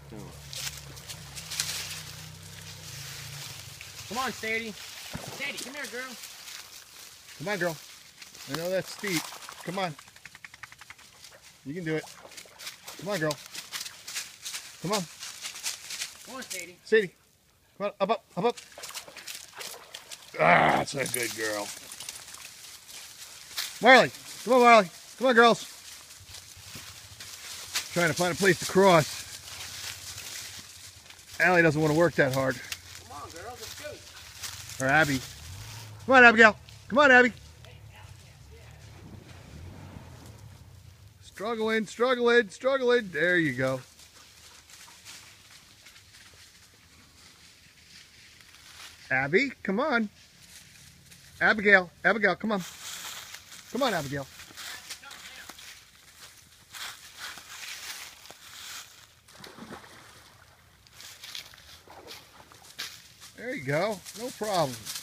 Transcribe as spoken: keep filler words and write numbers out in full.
Oh. Come on, Sadie. Sadie, come here, girl. Come on, girl. I know that's steep. Come on. You can do it. Come on, girl. Come on. Come on, Sadie. Sadie. Come on. Up, up, up, up. Ah, that's a good girl. Marley. Come on, Marley. Come on, girls. Trying to find a place to cross. Allie doesn't want to work that hard. Come on, girls. Let's go. Or Abby. Come on, Abigail. Come on, Abby. Struggling, struggling, struggling. There you go. Abby, come on. Abigail, Abigail, come on. Come on, Abigail. There you go. No problem.